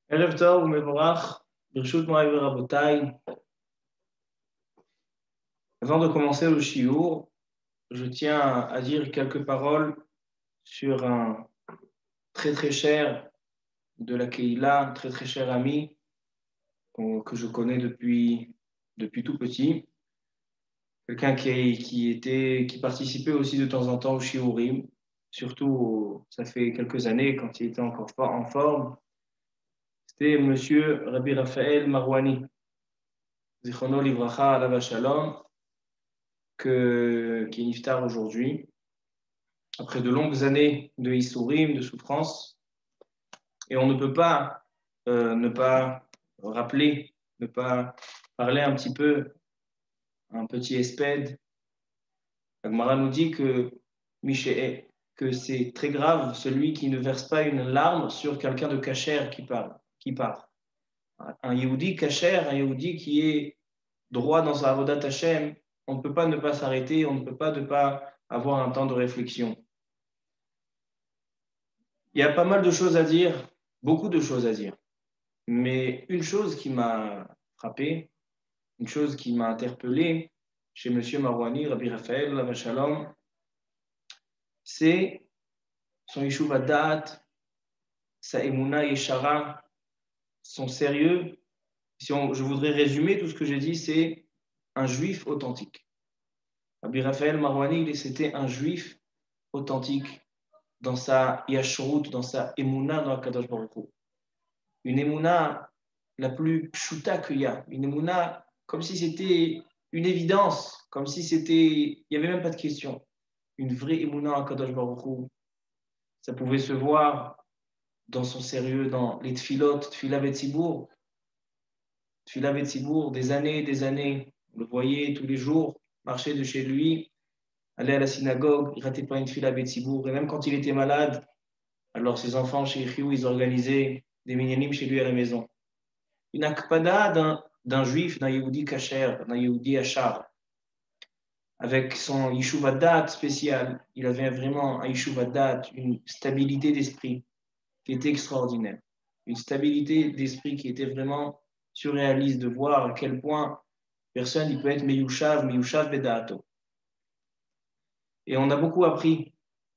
Erev Tov Mevorach, Birshut Moaï Rabotai. Avant de commencer le shiur, je tiens à dire quelques paroles sur un très très cher de la Keïla, un très très cher ami que je connais depuis tout petit. Quelqu'un qui participait aussi de temps en temps au shiurim, surtout ça fait quelques années quand il était encore en forme. C'était Monsieur Rabbi Raphaël Marwani, Zichrono Livracha Alav Shalom, qui est niftar aujourd'hui, après de longues années de Issourim, de souffrance. Et on ne peut pas ne pas rappeler, ne pas parler un petit peu, un petit espède. Agmara nous dit que c'est très grave celui qui ne verse pas une larme sur quelqu'un de kasher qui part. Un Yehudi kasher, un Yehudi qui est droit dans sa avodat Hashem, on ne peut pas ne pas s'arrêter, on ne peut pas ne pas avoir un temps de réflexion. Il y a pas mal de choses à dire, beaucoup de choses à dire. Mais une chose qui m'a frappé, une chose qui m'a interpellé chez M. Marwani, Rabbi Raphaël, Alav Shalom, c'est son Yishuv Hadat, sa Emouna Yeshara, son sérieux. Je voudrais résumer tout ce que j'ai dit, c'est un juif authentique. Rabbi Raphaël Marwani, c'était un juif authentique dans sa Yashrut, dans sa Emouna dans la Kadosh Baruch Hu. Une Emouna la plus pshuta qu'il y a, une Emouna comme si c'était une évidence, comme si il n'y avait même pas de question. Une vraie Emouna à Kadosh Baruch Hu. Ça pouvait se voir dans son sérieux, dans les tfilot, tfila betzibour, des années. On le voyait tous les jours, marcher de chez lui, aller à la synagogue, il ne ratait pas une tfila betzibour. Et même quand il était malade, alors ses enfants chez Ichiou, ils organisaient des minyanim chez lui à la maison. Une akpada d'un juif, d'un Yehudi kasher, d'un Yehudi achar, avec son Yishuv Hadat spécial. Il avait vraiment un Yishuv Hadat, une stabilité d'esprit qui était extraordinaire. Une stabilité d'esprit qui était vraiment surréaliste de voir à quel point personne il peut être meyushav bedaato. Et on a beaucoup appris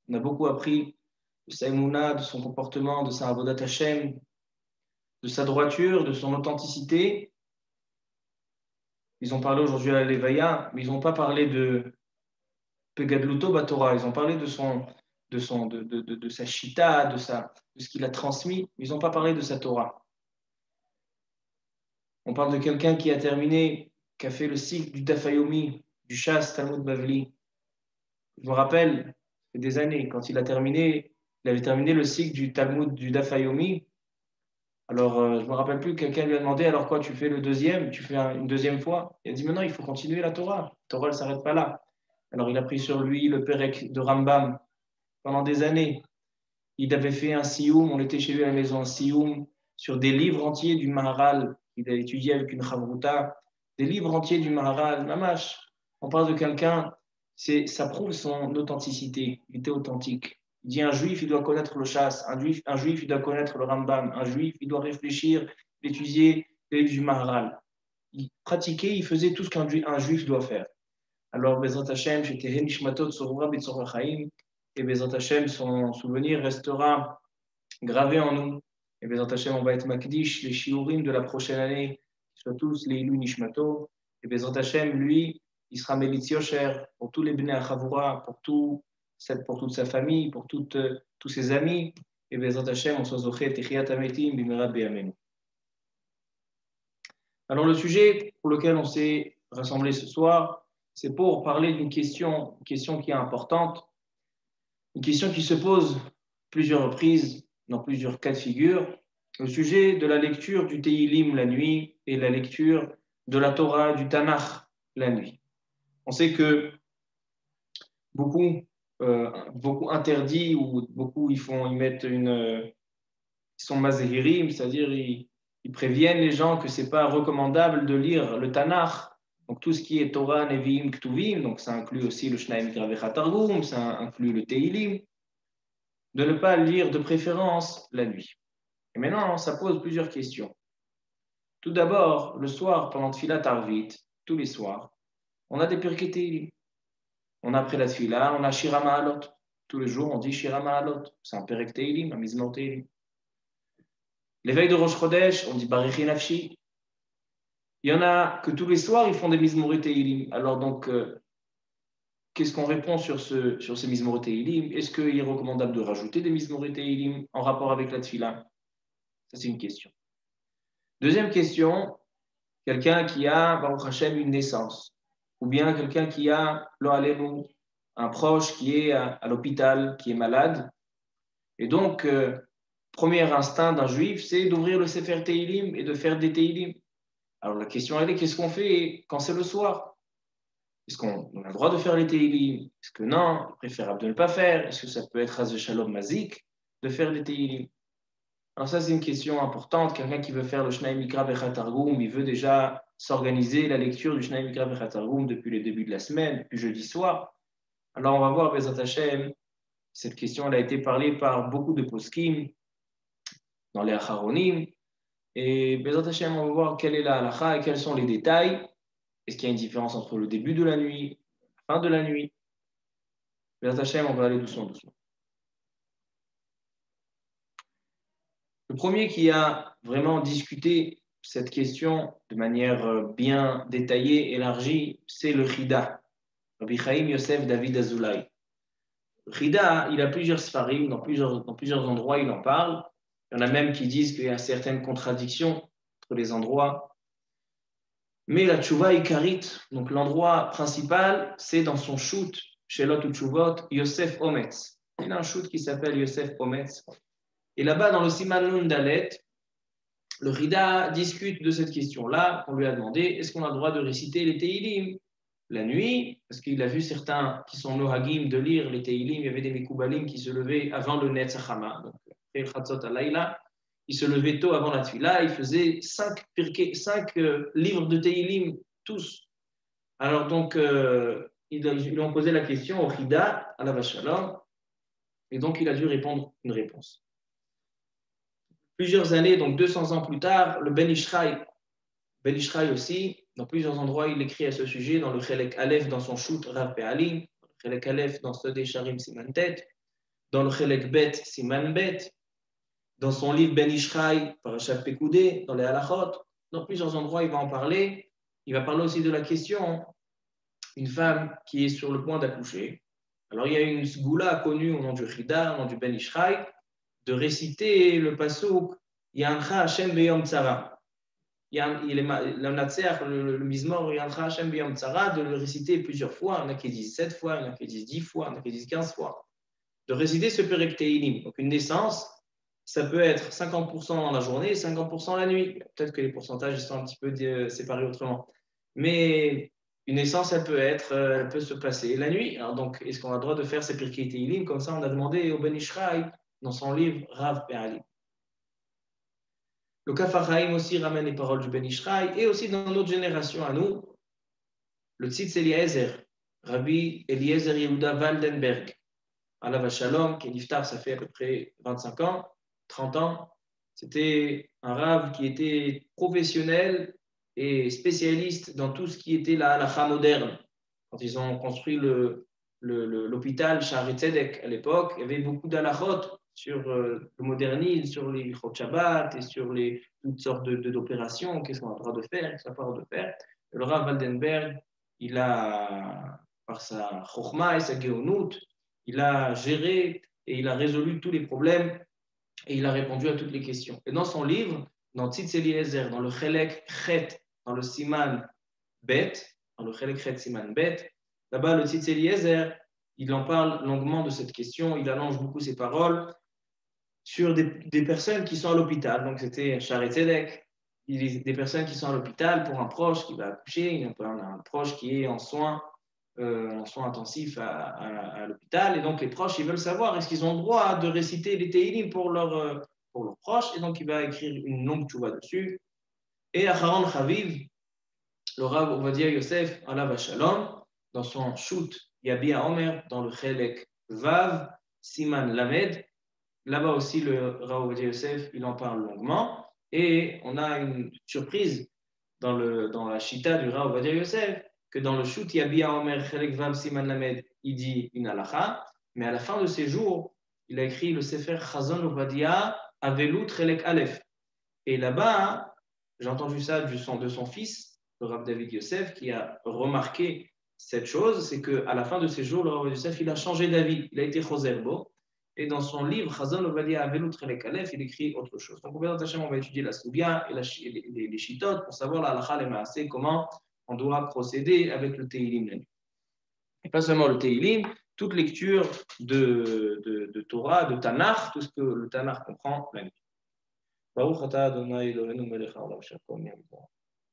de sa émouna, de son comportement, de sa avodat Hashem, de sa droiture, de son authenticité. Ils ont parlé aujourd'hui à la Levaya, mais ils n'ont pas parlé de Pegadluto Batora. Ils ont parlé de sa Shita, de ce qu'il a transmis, mais ils n'ont pas parlé de sa Torah. On parle de quelqu'un qui a fait le cycle du Dafayomi, du Shas Talmud Bavli. Je me rappelle, il y a des années, quand il avait terminé le cycle du Talmud du Dafayomi. Alors, je ne me rappelle plus, quelqu'un lui a demandé, alors quoi, tu fais le deuxième, tu fais une deuxième fois? Il a dit, maintenant, il faut continuer la Torah. La Torah, elle ne s'arrête pas là. Alors, il a pris sur lui le Perek de Rambam pendant des années. Il avait fait un sioum, on était chez lui à la maison, un sioum sur des livres entiers du Maharal. Il a étudié avec une Chavruta, des livres entiers du Maharal, Mamash. On parle de quelqu'un, ça prouve son authenticité. Il était authentique. Il dit un juif, il doit connaître le chasse, un juif, il doit connaître le Rambam, un juif, il doit réfléchir, étudier les livres du Maharal. Il pratiquait, il faisait tout ce qu'un juif doit faire. Alors, Bezrat Hashem, j'étais Henishmatot Sorura Bitzor Chaim, et Bezrat Hashem, son souvenir restera gravé en nous. Et Bezrat Hashem, on va être Makdish, les Shiurim de la prochaine année, soit tous les Ilu Nishmato. Et Bezrat Hashem, lui, il sera Melitz Yosher pour tous les Bnei Achavura, pour toute sa famille, pour tous ses amis. Et Bezrat Hashem, on soit Zochet, Techiyat Ametim, Bimera Be'amenu. Alors, le sujet pour lequel on s'est rassemblé ce soir, c'est pour parler d'une question qui est importante, une question qui se pose plusieurs reprises, dans plusieurs cas de figure, le sujet de la lecture du Teilim la nuit et la lecture de la Torah, du Tanakh la nuit. On sait que beaucoup interdits ou beaucoup ils sont mazéhirim, c'est-à-dire ils préviennent les gens que c'est pas recommandable de lire le Tanakh. Donc tout ce qui est Torah, Nevi'im, Ktuvim, donc ça inclut aussi le Shnaim Mikra Targum, ça inclut le Teilim, de ne pas lire de préférence la nuit. Et maintenant, ça pose plusieurs questions. Tout d'abord, le soir, pendant Tfilat Arvit, tous les soirs, on a des Pirkei Teilim. On a après la Tfila, on a Shira Ma'alot. Tous les jours, on dit Shira Ma'alot. C'est un Perek Teilim, un Mizmor Teilim. L'éveil de Rosh Chodesh, on dit Barichi Nafshi. Il y en a que tous les soirs, ils font des Mizmor Teilim. Alors donc, qu'est-ce qu'on répond sur ces Mizmor Teilim? Est-ce qu'il est recommandable de rajouter des Mizmor Teilim en rapport avec la Tfila? Ça, c'est une question. Deuxième question, quelqu'un qui a, Baruch Hashem, une naissance, ou bien quelqu'un qui a, lo alenu, un proche qui est à l'hôpital, qui est malade. Et donc, premier instinct d'un juif, c'est d'ouvrir le Sefer Teilim et de faire des Teilim. Alors la question, elle est, qu'est-ce qu'on fait quand c'est le soir? Est-ce qu'on a le droit de faire les Teilim? Est-ce que non, préférable de ne pas faire? Est-ce que ça peut être Haz Shalom Mazik de faire des Teilim? Alors ça, c'est une question importante. Quelqu'un qui veut faire le Shnai Mikra Bechat Targum, il veut déjà s'organiser la lecture du Shnai Mikra Bechat Targum depuis le début de la semaine, depuis jeudi soir. Alors on va voir, Bezat Hashem, cette question elle a été parlée par beaucoup de poskim dans les Acharonim. Et Bezat Hashem, on va voir quelle est la halacha et quels sont les détails. Est-ce qu'il y a une différence entre le début de la nuit, la fin de la nuit? Bezat Hashem, on va aller doucement, doucement. Le premier qui a vraiment discuté cette question de manière bien détaillée, élargie, c'est le Chida, Rabbi Chaim Yosef David Azoulay. Le Chida, il a plusieurs sfarim, dans plusieurs endroits, il en parle. Il y en a même qui disent qu'il y a certaines contradictions entre les endroits. Mais la Tchouva Ikarit, donc l'endroit principal, c'est dans son shoot, Shelot ou Tchuvot, Yosef Ometz. Il a un shoot qui s'appelle Yosef Ometz. Et là-bas, dans le Siman Nun Dalet, le Rida discute de cette question-là. On lui a demandé, est-ce qu'on a le droit de réciter les Teilim la nuit? Parce qu'il a vu certains qui sont nohagim de lire les Teilim. Il y avait des Mekoubalim qui se levaient avant le Netzachama. Donc, après le Chatzot Alayla, ils se levaient tôt avant la Tfila. Ils faisaient 5 livres de Teilim, tous. Alors donc, ils lui ont posé la question au Rida, à la Vachalom. Et donc, il a dû répondre une réponse. Plusieurs années, donc 200 ans plus tard, le Ben Ishraï aussi, dans plusieurs endroits, il écrit à ce sujet, dans le Chelek Aleph, dans son shoot Rav Pe'alim, dans le Chelek Aleph, dans Sodeh Sharim Siman Tet, dans le Chelek Bet Siman Bet, dans son livre Ben Ishraï, Parashat Pekoudé, dans les Halachot, dans plusieurs endroits, il va en parler. Il va parler aussi de la question, une femme qui est sur le point d'accoucher. Alors il y a une sgoula connue au nom du Chida, au nom du Ben Ishraï, de réciter le pasuk Yancha Hashem Beyom Tzara. Le Mizmor Yancha Hashem Beyom Tzara, de le réciter plusieurs fois. Il y en a qui disent 7 fois, il y en a qui disent 10 fois, il y en a qui disent 15 fois. De réciter ce Perek Teilim. Donc une naissance, ça peut être 50% dans la journée et 50% la nuit. Peut-être que les pourcentages sont un petit peu séparés autrement. Mais une naissance, elle peut se passer la nuit. Alors donc, est-ce qu'on a le droit de faire ces Perek Teilim? Comme ça, on a demandé au Ben Ishraï dans son livre Rav Pe'alim. Le Kaf HaChaim aussi ramène les paroles du Ben Ishraï, et aussi dans notre génération à nous, le Tzitz Eliezer, Rabbi Eliezer Yehuda Waldenberg, Alav Shalom, qui est niftar, ça fait à peu près 25 ans, 30 ans. C'était un Rav qui était professionnel et spécialiste dans tout ce qui était la halakha moderne. Quand ils ont construit l'hôpital Sha'arei Tzedek à l'époque, il y avait beaucoup d'halachot sur le modernisme, sur les Chot Shabbat et sur toutes sortes d'opérations, qu'est-ce qu'on a le droit de faire, qu'est-ce qu'on n'a pas le droit de faire. Et le Rav Waldenberg, il a, par sa chokhma et sa geonout, il a géré et il a résolu tous les problèmes et il a répondu à toutes les questions. Et dans son livre, dans Tzitz Eliezer, dans le Chelek Chet, dans le Siman Bet, dans le Chelek Chet Siman Bet, là-bas, le Tzitz Eliezer, il en parle longuement de cette question, il allonge beaucoup ses paroles sur des personnes qui sont à l'hôpital. Donc, c'était Sha'arei Tzedek, des personnes qui sont à l'hôpital pour un proche qui va accoucher, un proche qui est en soins intensifs à l'hôpital. Et donc, les proches, ils veulent savoir est-ce qu'ils ont le droit de réciter les Teilim pour leurs proches. Et donc, il va écrire une longue tchouva dessus. Et Acharon Chaviv, le Rav Ovadia Yosef, Alav Shalom, dans son shoot Yabi Omer, dans le Chelek Vav, Siman Lamed, là-bas aussi, le Rav Ovadia Yosef, il en parle longuement. Et on a une surprise dans la Shita du Rav Ovadia Yosef, que dans le Shut Yabia Omer Chelek Vav Siman Lamed, il dit une halakha, mais à la fin de ses jours, il a écrit le Sefer Chazon Ovadia Avelut Chelek Aleph. Et là-bas, j'ai entendu ça de son fils, le Rav David Yosef, qui a remarqué cette chose, c'est qu'à la fin de ses jours, le Rav Yosef, il a changé d'avis, il a été Choserbo. Et dans son livre, Chazon Ovadia Avelut Chelek Aleph, il écrit autre chose. Donc, on va étudier la Sougia et les Shitot pour savoir la halakha, les maaseh, comment on doit procéder avec le Teilim la nuit. Et pas seulement le Teilim, toute lecture de Torah, de Tanakh, tout ce que le Tanakh comprend la nuit. Baruch atah Adonai Eloheinu melech haolam asher kol nהיה b'dvaro.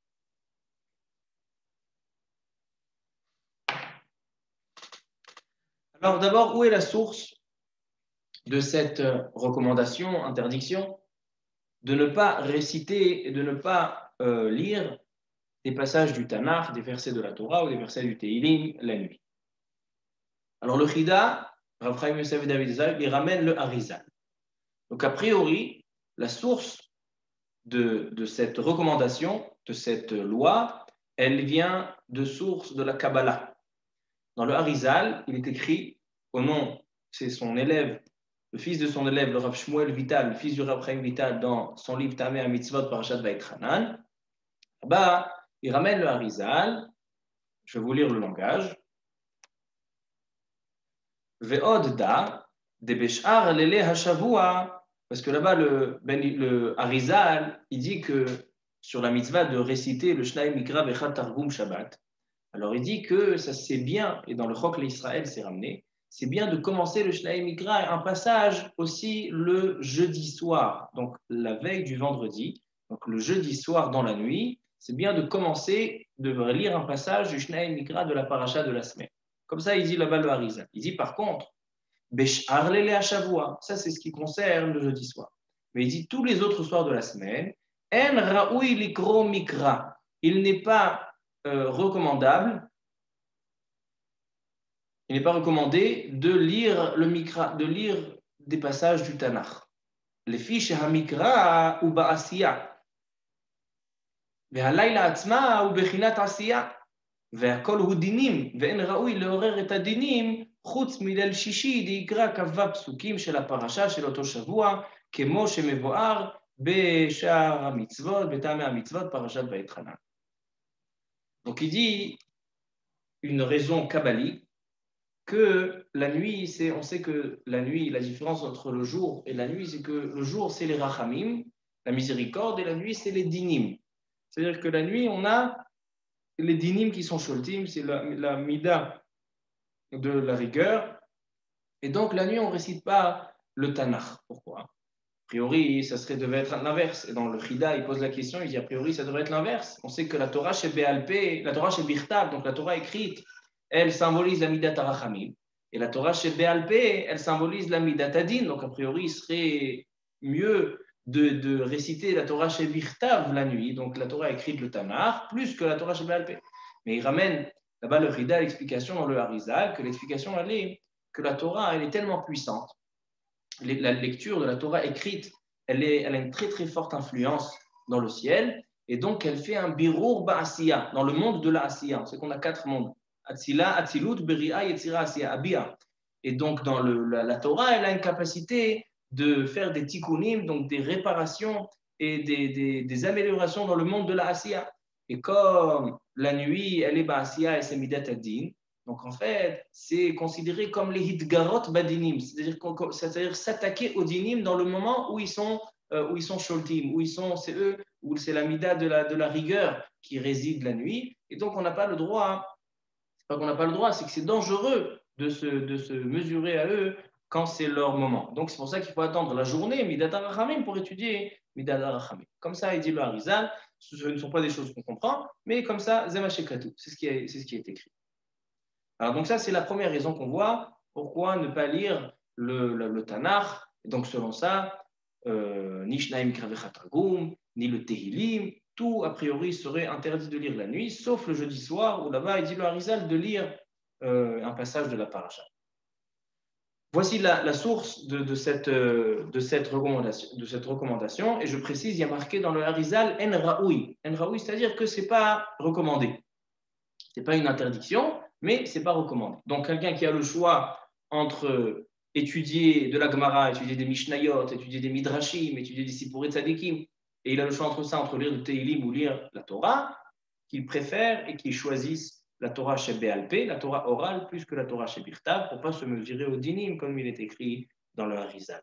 Alors d'abord, où est la source de cette recommandation, interdiction, de ne pas réciter et de ne pas lire des passages du Tanakh, des versets de la Torah ou des versets du Teilim la nuit? Alors le Chida, Rav Chaim Yosef et David Zaï, il ramène le Harizal. Donc a priori, la source de cette recommandation, de cette loi, elle vient de source de la Kabbalah. Dans le Harizal, il est écrit au nom, c'est son élève, le fils de son élève, le Rav Shmuel Vital, le fils du Rav Chaim Vital, dans son livre Tameh HaMitzvot Parashat Vaïtranan. Là-bas, il ramène le Harizal. Je vais vous lire le langage. Ve'od da de beshar lele hashavua. Parce que là-bas, le Harizal, il dit que sur la mitzvah de réciter le Shnai Mikra Vechat Targum Shabbat, alors il dit que ça c'est bien, et dans le Chok l'Israël c'est ramené, c'est bien de commencer le Shnai Mikra, un passage aussi le jeudi soir, donc la veille du vendredi, donc le jeudi soir dans la nuit, c'est bien de commencer, de lire un passage du Shnai Mikra de la paracha de la semaine. Comme ça, il dit là-bas le Harizal. Il dit par contre, Beshar lele hashavua, ça c'est ce qui concerne le jeudi soir. Mais il dit tous les autres soirs de la semaine, En raoui likro mikra, il n'est pas recommandable, il n'est pas recommandé de lire le mikra, de lire des passages du Tanakh. Les fiches hamikra ou ba'asiya, והלילה עצמה הוא בחינת עשייה, והכל הוא דינים, ואין ראוי לעורר את הדינים חוץ מליל שישי דיקרא כ"ו פסוקים של הפרשה של אותו שבוע, כמו שמבואר בשער המצוות, בטעמי המצוות, פרשת ואתחנן. Donc il dit une raison kabbalique que la nuit, on sait que la nuit, la différence entre le jour et la nuit, c'est que le jour c'est les rachamim, la miséricorde, et la nuit c'est les dinim. C'est-à-dire que la nuit, on a les dinim qui sont sholtim, c'est la mida de la rigueur. Et donc, la nuit, on ne récite pas le Tanakh. Pourquoi? A priori, devait être l'inverse. Et dans le Chida, il pose la question, il dit a priori, ça devrait être l'inverse. On sait que la Torah chez Béalpé, la Torah chez Birtav, donc la Torah écrite, elle symbolise la Midat Arachamim. Et la Torah chez Béalpé, elle symbolise la Midat Adin. Donc, a priori, il serait mieux de réciter la Torah chez Birtav la nuit, donc la Torah écrite le Tanakh, plus que la Torah chez Béalpé. Mais il ramène là-bas le Chida, l'explication dans le Harizal, que l'explication, elle est que la Torah, elle est tellement puissante. La lecture de la Torah écrite, elle a une très très forte influence dans le ciel, et donc elle fait un birour ba'asiya, dans le monde de la asiya. On sait qu'on a 4 mondes. Atzila, Atzilut, Beria, Yetzira, Asiya, Abia. Et donc dans la Torah, elle a une capacité de faire des tikkunim, donc des réparations et des améliorations dans le monde de la asiya. Et comme la nuit, elle est ba'asiya et c'est midat ad-din, donc en fait, c'est considéré comme les hitgarot badinim, c'est-à-dire s'attaquer aux dinim dans le moment où ils sont sholtim, c'est eux, où c'est la mida de la rigueur qui réside la nuit. Et donc on n'a pas le droit, c'est pas qu'on n'a pas le droit, c'est que c'est dangereux de se mesurer à eux quand c'est leur moment. Donc c'est pour ça qu'il faut attendre la journée, midat arachamim, pour étudier midat arachamim. Comme ça, il dit le Harizal, ce ne sont pas des choses qu'on comprend, mais comme ça, zemashekatu, c'est ce qui est écrit. Alors, donc ça, c'est la première raison qu'on voit. Pourquoi ne pas lire le Tanakh? Et donc, selon ça, ni Shnaim Kravechat Targum, ni le Tehilim, tout, a priori, serait interdit de lire la nuit, sauf le jeudi soir, où là-bas, il dit le Harizal de lire un passage de la paracha. Voici la source de cette recommandation. Et je précise, il y a marqué dans le Harizal En Raoui. En Raoui, c'est-à-dire que ce n'est pas recommandé. Ce n'est pas une interdiction, mais ce n'est pas recommandé. Donc, quelqu'un qui a le choix entre étudier de la Gemara, étudier des Mishnayot, étudier des Midrashim, étudier des Sipurim Tzadikim, et il a le choix entre ça, entre lire du Teilim ou lire la Torah, qu'il préfère et qu'il choisisse la Torah chez Béalpé, la Torah orale, plus que la Torah chez Birtav, pour ne pas se mesurer au dinim, comme il est écrit dans le Harizal.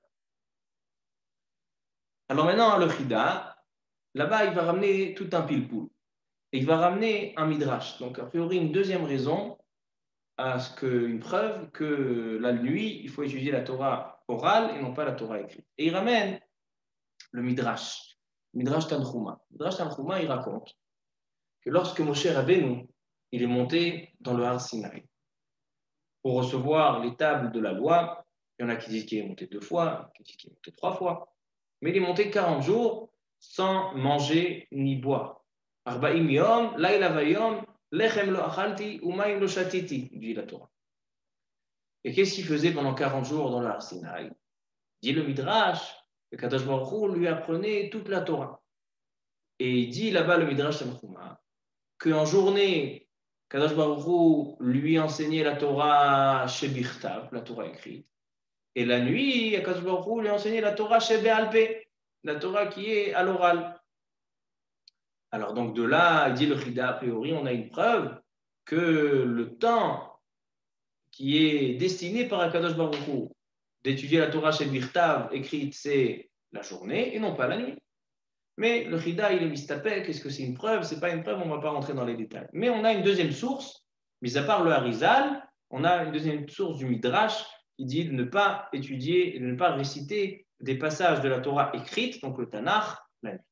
Alors maintenant, le Chida, là-bas, il va ramener tout un pilpoul. Et il va ramener un midrash. Donc, a priori, une deuxième raison, une preuve que la nuit, il faut étudier la Torah orale et non pas la Torah écrite. Et il ramène le midrash Tanchuma. Midrash Tanchuma, il raconte que lorsque Moshe Rabbeinu, il est monté dans le Har Sinaï pour recevoir les tables de la loi, il y en a qui disent qu'il est monté 2 fois, qui disent qu'il est monté 3 fois, mais il est monté 40 jours sans manger ni boire. Arba'im yom, laïla vayom, lechem lo achalti, umayim lo shatiti, dit la Torah. Et qu'est-ce qu'il faisait pendant 40 jours dans le Har Sinaï? Dit le Midrash, que Kadosh Baruch Hu lui apprenait toute la Torah. Et il dit là-bas le Midrash Tanchuma qu'en journée, Kadosh Baruch Hu lui enseignait la Torah chez Birtav, la Torah écrite. Et la nuit, Kadosh Baruch Hu lui enseignait la Torah chez Béalpé, la Torah qui est à l'oral. Alors donc de là, il dit le Chida, a priori, on a une preuve que le temps qui est destiné par Akadosh Baruch Hu d'étudier la Torah chez Birtav écrite, c'est la journée et non pas la nuit. Mais le Chida, il est mistapek. Est-ce que c'est une preuve? Ce n'est pas une preuve, on ne va pas rentrer dans les détails. Mais on a une deuxième source, mis à part le Harizal, on a une deuxième source du Midrash qui dit de ne pas étudier et de ne pas réciter des passages de la Torah écrite, donc le Tanakh, la nuit.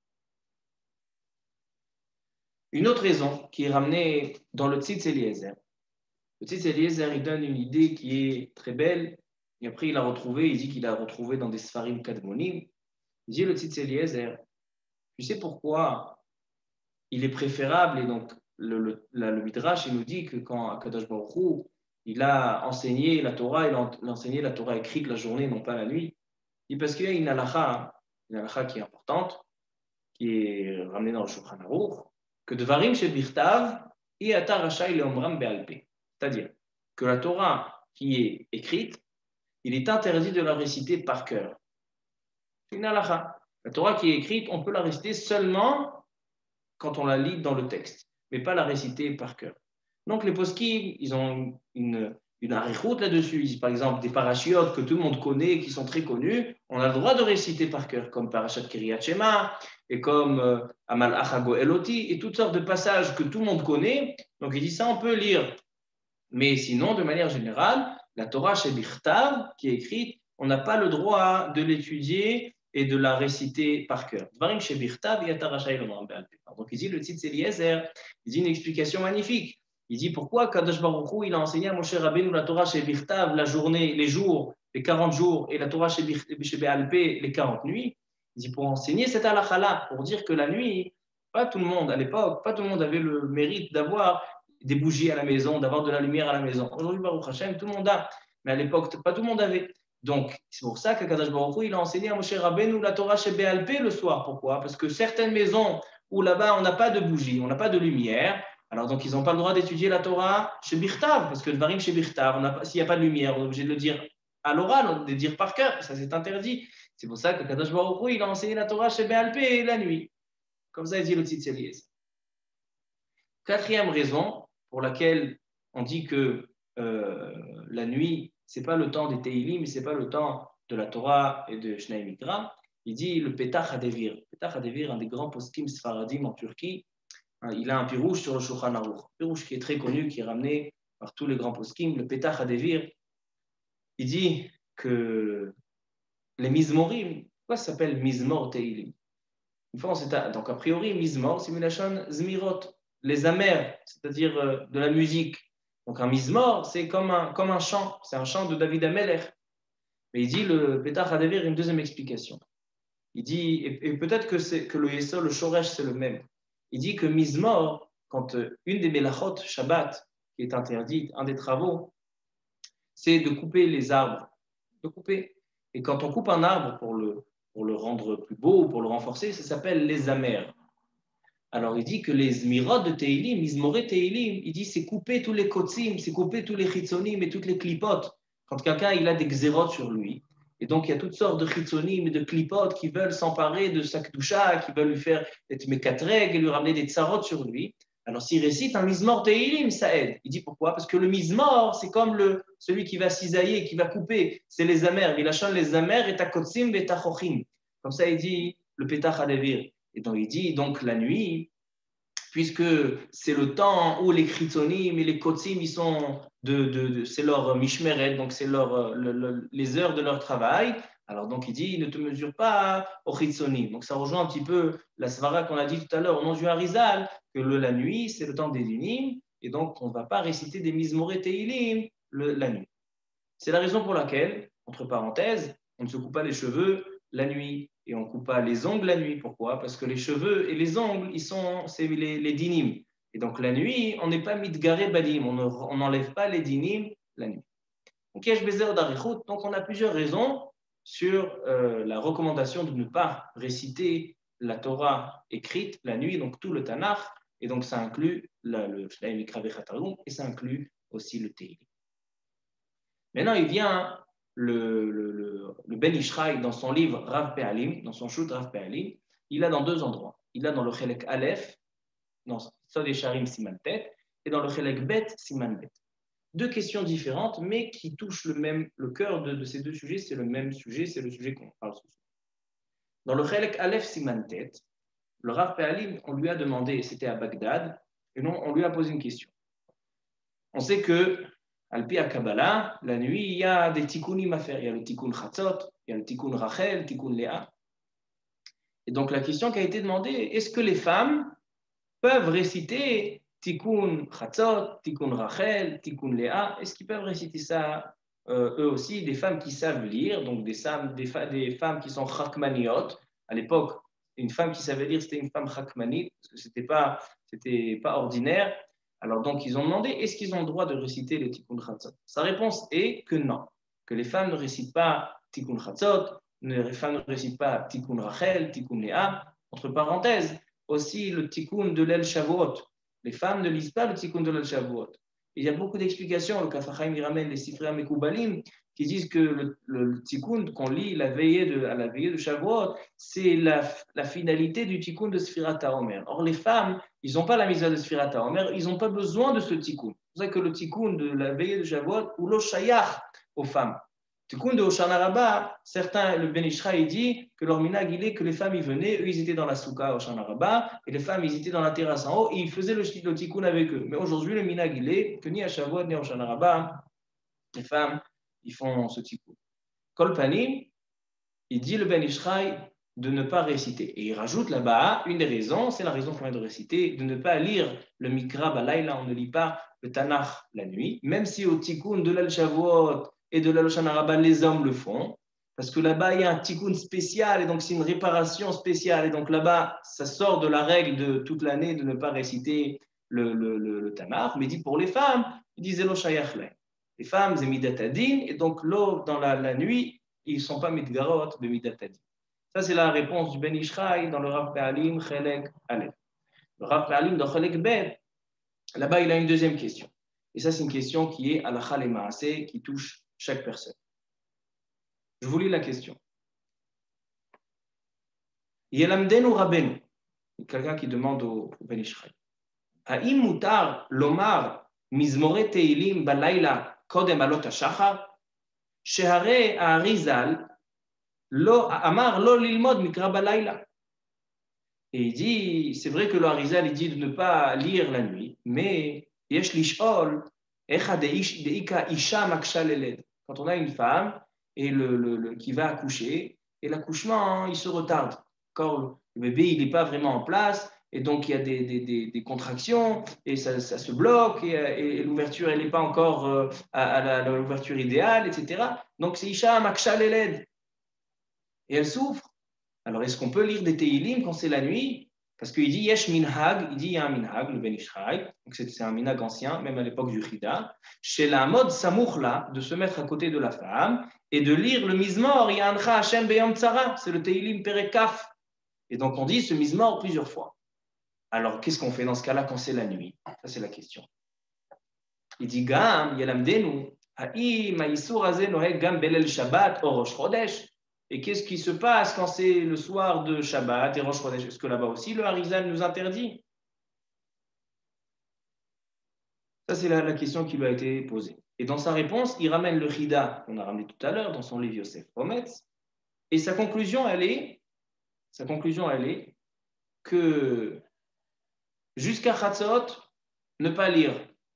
Une autre raison qui est ramenée dans le Tzitz Eliezer. Le Tzitz Eliezer, il donne une idée qui est très belle, et après il l'a retrouvée, il dit qu'il l'a retrouvée dans des Sfarim Kadmonim. Il dit le Tzitz Eliezer, tu sais pourquoi il est préférable, et donc le Midrash, il nous dit que quand Akadosh Baruch Hu, il a enseigné la Torah, il a enseigné la Torah écrite la journée, non pas la nuit. Il dit parce qu'il y a une halakha qui est importante, qui est ramenée dans le Shulchan Aruch, que Devarim chez Birtav, et Ata Rashai Leomram Be'alpe. C'est-à-dire que la Torah qui est écrite, il est interdit de la réciter par cœur. C'est une halakha. La Torah qui est écrite, on peut la réciter seulement quand on la lit dans le texte, mais pas la réciter par cœur. Donc les poskim, ils ont une arichout là-dessus. Par exemple, des parachiotes que tout le monde connaît, qui sont très connus, on a le droit de réciter par cœur, comme Parashat Kiryat Shema, et comme Amal Achago Eloti, et toutes sortes de passages que tout le monde connaît. Donc il dit ça, on peut lire. Mais sinon, de manière générale, la Torah chez Birtav, qui est écrite, on n'a pas le droit de l'étudier et de la réciter par cœur. Donc il dit le titre c'est Eliezer, il dit une explication magnifique. Il dit pourquoi Kadosh Baruch Hu, il a enseigné à Moshe Rabbeinu la Torah chez Birtav la journée, les jours, les 40 jours, et la Torah chez Béalpé les 40 nuits. Il dit pour enseigner cette halakha-là, pour dire que la nuit, pas tout le monde, à l'époque, pas tout le monde avait le mérite d'avoir des bougies à la maison, d'avoir de la lumière à la maison. Aujourd'hui, Baruch Hashem, tout le monde a, mais à l'époque, pas tout le monde avait. Donc, c'est pour ça qu'Akadosh Baruch Hu, il a enseigné à Moshe Rabbeinu la Torah chez Béalpé le soir. Pourquoi? Parce que certaines maisons où là-bas, on n'a pas de bougies, on n'a pas de lumière, alors donc ils n'ont pas le droit d'étudier la Torah chez Birtav, parce que le Dvarim chez Birtav, s'il n'y a pas de lumière, on est obligé de le dire à l'oral, de le dire par cœur, ça c'est interdit. C'est pour ça que Kadosh Baruch Hu, il a enseigné la Torah chez Béalpé la nuit. Comme ça, il dit le Tzitz Eliezer. Quatrième raison pour laquelle on dit que la nuit, ce n'est pas le temps des Teilim, ce n'est pas le temps de la Torah et de Shnei Mikra. Il dit le Petach Hadevir. Petach Hadevir, un des grands poskim sfaradim en Turquie, il a un pirouche sur le Shulchan Aruch. Un pirouche qui est très connu, qui est ramené par tous les grands poskim, le Petach Hadevir. Il dit que les Mizmorim, pourquoi ça s'appelle Mizmor Teilim? Une fois, donc a priori, Mizmor, c'est Milachon Zmirot, les amers, c'est-à-dire de la musique. Donc un Mizmor, c'est comme un chant, c'est un chant de David Amelech. Mais il dit, le Petach Hadevir, une deuxième explication. Il dit, et peut-être que le Yesod, le Shoresh, c'est le même. Il dit que Mizmor, quand une des Melachot, Shabbat, qui est interdite, un des travaux, c'est de couper les arbres. De couper. Et quand on coupe un arbre pour le rendre plus beau, pour le renforcer, ça s'appelle les amers. Alors il dit que les Zmirot de Teilim, Mizmoré Teilim, il dit c'est couper tous les kotsim, c'est couper tous les chitzonim et toutes les klipotes. Quand quelqu'un il a des xérot sur lui, et donc il y a toutes sortes de chitzonim et de klipotes qui veulent s'emparer de sa kedusha, qui veulent lui faire des mekatreg et lui ramener des tsarot sur lui. Alors s'il récite un Mizmor Teilim, ça aide. Il dit pourquoi? Parce que le Mizmor, c'est comme celui qui va cisailler, qui va couper, c'est les amers. Il achète les amers et ta kotsim et ta chochim. Comme ça il dit le petach adevir. Et donc, il dit, donc la nuit, puisque c'est le temps où les chitzonim et les kotsim, ils sont c'est leur mishmeret, donc c'est les heures de leur travail. Alors, donc, il dit, ne te mesure pas au chitzonim. Donc, ça rejoint un petit peu la svara qu'on a dit tout à l'heure au nom du Harizal, que la nuit, c'est le temps des dinim, et donc, on ne va pas réciter des mizmoré teilim la nuit. C'est la raison pour laquelle, entre parenthèses, on ne se coupe pas les cheveux la nuit et on ne coupe pas les ongles la nuit. Pourquoi? Parce que les cheveux et les ongles, c'est les dinim. Et donc la nuit, on n'est pas mitgaré badim, on n'enlève pas les dinim la nuit. Donc on a plusieurs raisons sur la recommandation de ne pas réciter la Torah écrite la nuit, donc tout le Tanakh, et donc ça inclut le Shnaim Mikra Bechatargum et ça inclut aussi le Teilim. Maintenant, il vient le Ben Ishraï dans son livre Rav Pe'alim, dans son shoot Rav Pe'alim, il a dans deux endroits. Il a dans le Chelek Aleph, dans Sod Esharim Siman Tet, et dans le Chelek Bet Siman Bet. Deux questions différentes, mais qui touchent le cœur de ces deux sujets, c'est le même sujet, c'est le sujet qu'on parle ce soir. Dans le Chelek Aleph Siman Tet, le Rav Pe'alim, on lui a demandé, c'était à Bagdad, et non, on lui a posé une question. On sait que Al-Pi Kabbalah, la nuit, il y a des tikkunim à faire. Il y a le tikkun Chatzot, il y a le tikkun Rachel, le tikkun Léa. Et donc la question qui a été demandée, est-ce que les femmes peuvent réciter tikkun Chatzot, tikkun Rachel, tikkun Léa? Est-ce qu'ils peuvent réciter ça eux aussi? Des femmes qui savent lire, donc des femmes qui sont chakmaniot. À l'époque, une femme qui savait lire, c'était une femme chakmanite, parce que c'était pas ordinaire. Alors donc, ils ont demandé, est-ce qu'ils ont le droit de réciter le Tikkun Chatzot? Sa réponse est que non, que les femmes ne récitent pas Tikkun Chatzot, les femmes ne récitent pas Tikkun Rachel, Tikkun Léa. Entre parenthèses, aussi le Tikkun de l'El Shavuot. Les femmes ne lisent pas le Tikkun de l'El Shavuot. Il y a beaucoup d'explications, le Kaf HaChaim, il ramène les Sifrei HaMekoubalim, qui disent que le tikkun qu'on lit à la veillée de Shavuot, c'est la finalité du tikkun de Sfirat HaOmer. Or, les femmes, ils n'ont pas la mitzvah de Sfirat HaOmer, ils n'ont pas besoin de ce tikkun. C'est pour ça que le tikkun de la veillée de Shavuot, ou lo shayach aux femmes. Tikkun de Hoshana Rabbah, le Ben Ishraï dit que leur minag, il est que les femmes, ils venaient, eux, ils étaient dans la souka Hoshana Rabbah, et les femmes, ils étaient dans la terrasse en haut, et ils faisaient le tikkun avec eux. Mais aujourd'hui, le minag, il est que ni à Shavuot, ni à Hoshana Rabbah, les femmes, ils font ce tikkun. Kol Panim, il dit le Ben Ishraï de ne pas réciter. Et il rajoute là-bas, une des raisons, c'est la raison qu'on vient de réciter, de ne pas lire le Mikra Balayla, on ne lit pas le Tanakh la nuit, même si au tikkun de l'Al-Shavuot et de l'Hoshana Rabbah, les hommes le font, parce que là-bas, il y a un tikkun spécial, et donc c'est une réparation spéciale, et donc là-bas, ça sort de la règle de toute l'année de ne pas réciter le Tanakh, mais dit pour les femmes, il disait lo shayach leh. Les femmes, c'est midat adin, et donc l'eau dans la nuit, ils ne sont pas mitgarot de midat adin. Ça, c'est la réponse du Ben Ishraï dans le Rav Pe'alim Chelek Aleph. Le Rav Pe'alim dans Chelek Bet, là-bas, il a une deuxième question. Et ça, c'est une question qui est halakha le ma'aseh, qui touche chaque personne. Je vous lis la question. Yelamdenu Rabbeinu, quelqu'un qui demande au Ben Ishraï. Ha'im mutar lomar mizmore teilim balayla kodem alot hashachar, shehare ha'arizal lo amar lo lilmod mikra balayla. Et il dit, c'est vrai que le Harizal il dit de ne pas lire la nuit, mais yesh lishol echa deika isha maksha leled. Quand on a une femme et qui va accoucher, et l'accouchement, il se retarde. Quand le bébé, il n'est pas vraiment en place, et donc il y a des contractions, et ça se bloque, et l'ouverture, elle n'est pas encore à l'ouverture idéale, etc. Donc c'est isha maksha leled. Et elle souffre. Alors, est-ce qu'on peut lire des Teilim quand c'est la nuit? Parce qu'il dit Yesh minhag, il dit il y a un minhag, le Ben Ishraï, donc c'est un minhag ancien, même à l'époque du Chida, chez la mode samourla, de se mettre à côté de la femme et de lire le Mizmor, Yancha Hashem Beyom Tzara, c'est le Teilim Perekaf. Et donc on dit ce Mizmor plusieurs fois. Alors qu'est-ce qu'on fait dans ce cas-là quand c'est la nuit? Ça c'est la question. Il dit Gam, Yalamdenu, Haïm, Aïsour Azé, Noé, Gam Belel Shabbat, Orosh Chodesh. Et qu'est-ce qui se passe quand c'est le soir de Shabbat et Rosh Chodesh? Est-ce que là-bas aussi le Harizal nous interdit? Ça, c'est la question qui lui a été posée. Et dans sa réponse, il ramène le Chida qu'on a ramené tout à l'heure dans son livre Yosef Ometz. Et sa conclusion, elle est que jusqu'à Chatzot, ne pas lire.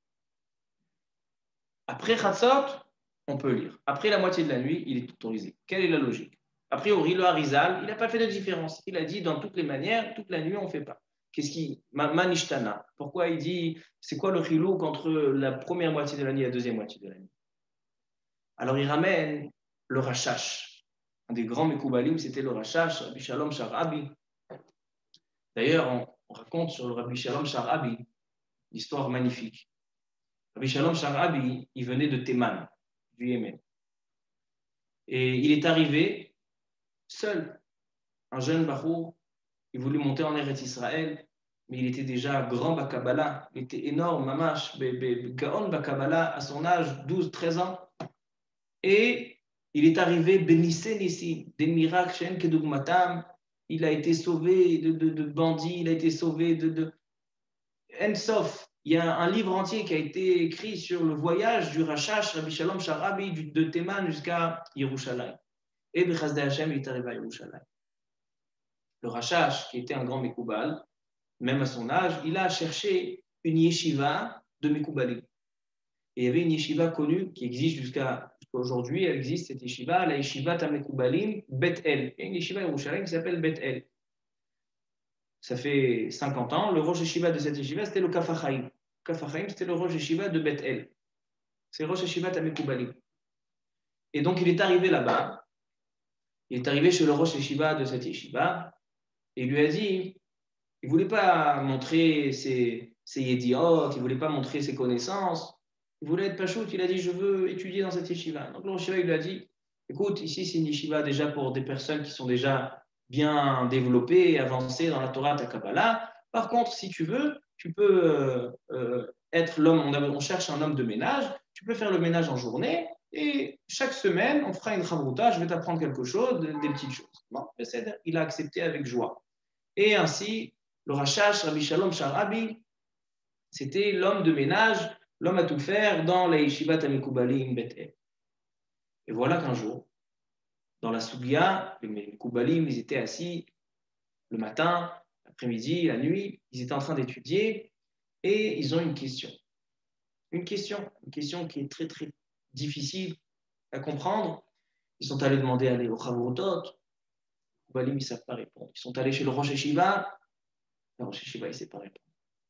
Après Chatzot, on peut lire. Après la moitié de la nuit, il est autorisé. Quelle est la logique? A priori, le Harizal, il n'a pas fait de différence. Il a dit, dans toutes les manières, toute la nuit, on ne fait pas. Qu'est-ce qui... Manishtana. Pourquoi il dit, c'est quoi le chilouk entre la première moitié de la nuit et la deuxième moitié de la nuit? Alors, il ramène le Rashash. Un des grands Mekoubalim, c'était le Rashash, Rabbi Shalom Sharabi. D'ailleurs, on raconte sur le Rabbi Shalom Sharabi, une histoire magnifique. Rabbi Shalom Sharabi, il venait de Théman, du Yémen. Et il est arrivé seul, un jeune Bachour, il voulut monter en Eretz Israël, mais il était déjà grand Bakabala, il était énorme, Mamash, Gaon Bakabala, à son âge, 12-13 ans. Et il est arrivé bénissé ici, des miracles, Shen Kedugmatam, il a été sauvé de bandits, il a été sauvé de Ensof. Il y a un livre entier qui a été écrit sur le voyage du Rashash, Rabbi Shalom Sharabi, de Théman jusqu'à Yerushalayim. Et Bechazde Hashem, il est arrivé à Yerushalayim. Le Rashash, qui était un grand Mekoubal, même à son âge, il a cherché une yeshiva de Mekoubalim. Et il y avait une yeshiva connue qui existe jusqu'à aujourd'hui, elle existe cette yeshiva, la yeshiva Tamekoubalim Bet El. Il y a une yeshiva à Yerushalayim qui s'appelle Bet El. Ça fait 50 ans. Le Rosh Yeshiva de cette yeshiva, c'était le Kafachaim. Kafachaim, c'était le Rosh Yeshiva de Bet El. C'est le Rosh Yeshiva Tamekoubalim. Et donc, il est arrivé là-bas. Il est arrivé chez le Rosh Yeshiva de cette yeshiva. Et il lui a dit, il ne voulait pas montrer ses yédiotes, il ne voulait pas montrer ses connaissances. Il voulait être pachout. Il a dit, je veux étudier dans cette yeshiva. Donc, le Rosh Yeshiva, il lui a dit, écoute, ici, c'est une yeshiva déjà pour des personnes qui sont déjà bien développées et avancées dans la Torah, ta Kabbalah. Par contre, si tu veux, tu peux être l'homme, on cherche un homme de ménage, tu peux faire le ménage en journée et chaque semaine, on fera une chavruta, je vais t'apprendre quelque chose, des petites choses. Bon, il a accepté avec joie. Et ainsi, le Rashash, Rabbi Shalom Sharabi, c'était l'homme de ménage, l'homme à tout faire dans la yeshiva Tamekoubalim Bet-El. Et voilà qu'un jour, dans la Sougia, les Mekoubalim, ils étaient assis le matin, l'après-midi, la nuit, ils étaient en train d'étudier et ils ont une question. Une question qui est très très difficile à comprendre. Ils sont allés demander à aller au Chavrutot, les Mekoubalim, ils ne savent pas répondre. Ils sont allés chez le Rosh Yeshiva, le Rosh Yeshiva, il ne sait pas répondre.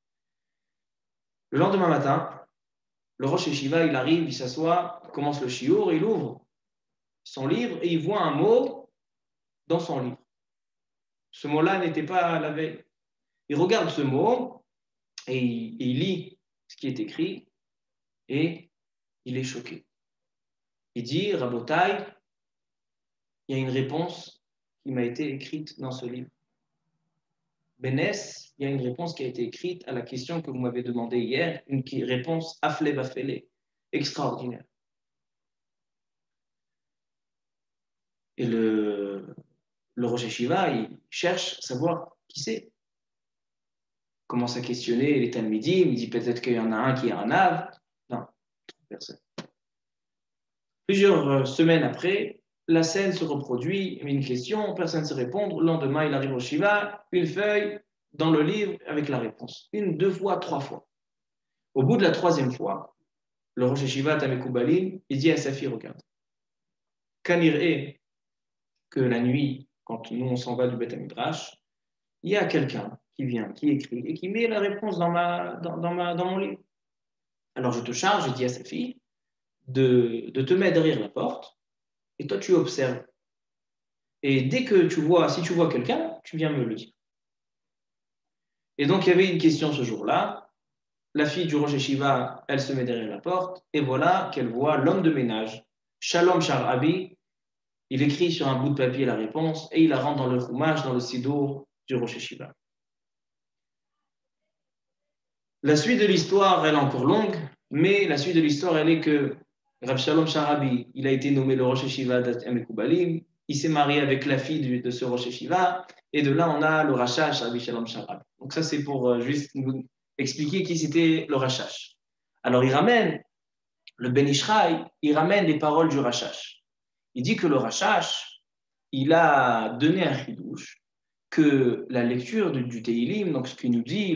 Le lendemain matin, le Rosh Yeshiva, il arrive, il s'assoit, il commence le shiur, il ouvre son livre et il voit un mot dans son livre. Ce mot-là n'était pas la veille. Il regarde ce mot et il lit ce qui est écrit et il est choqué. Il dit, Rabotai, il y a une réponse qui m'a été écrite dans ce livre. Bénès, il y a une réponse qui a été écrite à la question que vous m'avez demandée hier, une réponse aflé bafélé, extraordinaire. Et le Rosh Yeshiva, il cherche à savoir qui c'est. Il commence à questionner les Talmidim, il dit peut-être qu'il y en a un qui est un ave. Non, personne. Plusieurs semaines après, la scène se reproduit, il y a une question, personne ne sait répondre. Le lendemain, il arrive au Shiva, une feuille dans le livre avec la réponse. Une, deux fois, trois fois. Au bout de la troisième fois, le Rosh Yeshiva Tamekoubalim, il dit à sa fille, regarde, Kaniré, que la nuit, quand nous on s'en va du Beth Midrash, il y a quelqu'un qui vient, qui écrit et qui met la réponse dans mon livre. Alors je te charge, je dis à sa fille, de te mettre derrière la porte et toi tu observes. Et dès que si tu vois quelqu'un, tu viens me le dire. Et donc, il y avait une question ce jour-là. La fille du Rosh Yeshiva, elle se met derrière la porte, et voilà qu'elle voit l'homme de ménage, Shalom Sharabi. Il écrit sur un bout de papier la réponse, et il la rentre dans le chumash, dans le sidour du Rosh Yeshiva. La suite de l'histoire, elle est encore longue, mais la suite de l'histoire, elle est que Rav Shalom Sharabi, il a été nommé le Rosh Yeshiva d'Amekoubalim, il s'est marié avec la fille de ce Rosh Yeshiva, et de là, on a le Rashash, Rabbi Shalom Sharabi. Donc ça, c'est pour juste vous expliquer qui c'était le Rashash. Alors, il ramène, le Ben Ishraï, il ramène les paroles du Rashash. Il dit que le Rashash, il a donné un chidouche, que la lecture du Teilim, donc ce qu'il nous dit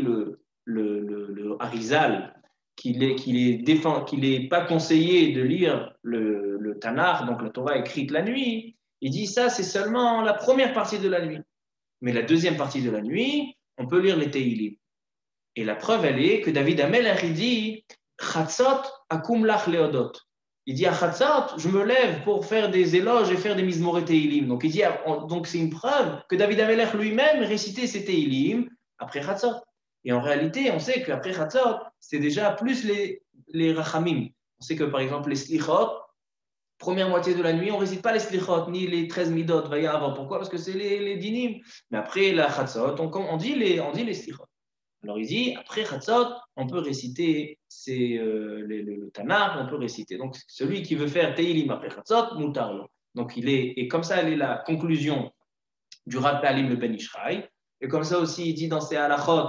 le Harizal, qu'il est pas conseillé de lire le Tanakh, donc la Torah écrite la nuit, il dit ça c'est seulement la première partie de la nuit. Mais la deuxième partie de la nuit, on peut lire les Teilim. Et la preuve, elle est que David Amelech, il dit Chatzot akum lach leodot. Il dit à Chatzot, je me lève pour faire des éloges et faire des mizmoré Teilim. Donc, il dit, donc c'est une preuve que David Amelech lui-même récitait ses Teilim après Chatzot. Et en réalité, on sait qu'après Chatzot, c'est déjà plus les Rachamim. On sait que par exemple, les Slichot, première moitié de la nuit, on ne récite pas les Slichot, ni les 13 Midot, avant. Pourquoi? Parce que c'est les Dinim. Mais après la Chatzot, on dit les Slichot. Alors il dit, après Chatzot, on peut réciter le Tanakh, on peut réciter. Donc celui qui veut faire Teilim après Chatzot, Moutarlo. Donc et comme ça, elle est la conclusion du Rav Pa'alim le Ben Ishraï. Et comme ça aussi, il dit dans ses halachot,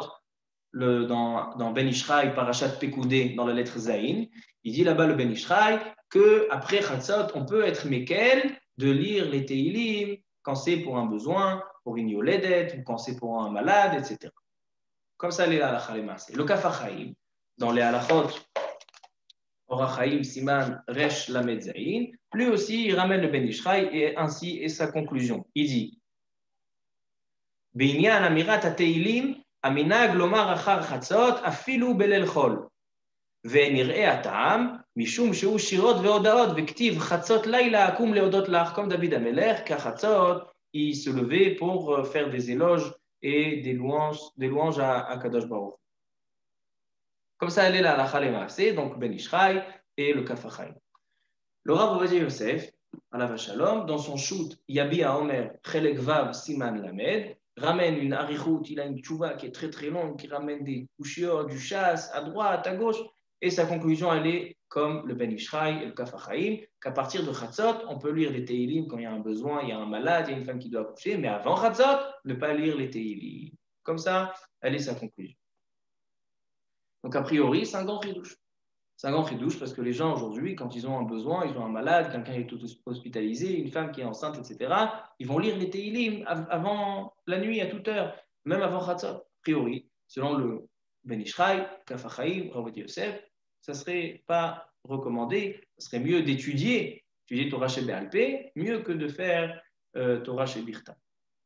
dans Ben Ishraï, Parashat Pekoudé, dans la lettre Zayin, il dit là-bas le Ben Ishraï qu'après Chatzot, on peut être Mekel de lire les Teilim quand c'est pour un besoin, pour une yoledet, ou quand c'est pour un malade, etc. Comme ça, les halachas les maaseh. Le Kaf HaChaim, dans les halachot, Orach Chaim, Siman, Resh, Lamed, Zayin, lui aussi, il ramène le Ben Ishraï et ainsi est sa conclusion. Il dit Beinyan amirat ha-teilim, aminag lomar achar chatzot, afilu belel chol. ונראה הטעם, משום שהוא שירות והודעות, וכתיב חצות לילה אקום להודות לך, comme David Amelech, qu'à il se levait pour faire des éloges et des louanges à Kadosh Baruch. Comme ça, elle est la halakha le maaseh, donc Ben Ishraï et le Kaf HaChaim. Le Rav Ovadia Yosef, alav shalom, dans son shoot Yabi HaOmer, Chelek Vav Siman Lamed, ramène une arichut, il a une tchouva qui est très très longue, qui ramène des couchiors, du chasse, à droite, à gauche, et sa conclusion, elle est comme le Ben Ishraï et le Kaf HaChaim, qu'à partir de Chatzot, on peut lire les Teilim quand il y a un besoin, il y a un malade, il y a une femme qui doit accoucher, mais avant Chatzot, ne pas lire les Teilim. Comme ça, elle est sa conclusion. Donc, a priori, c'est un grand chidouche. C'est un grand chidouche parce que les gens aujourd'hui, quand ils ont un besoin, ils ont un malade, quelqu'un est hospitalisé, une femme qui est enceinte, etc., ils vont lire les Teilim avant la nuit, à toute heure, même avant Chatzot. A priori, selon le Ben Ishraï, Kaf HaChaim, Rav Ovadia Yosef, ça ne serait pas recommandé. Ce serait mieux d'étudier Torah chez Béalpé, mieux que de faire Torah chez Birta.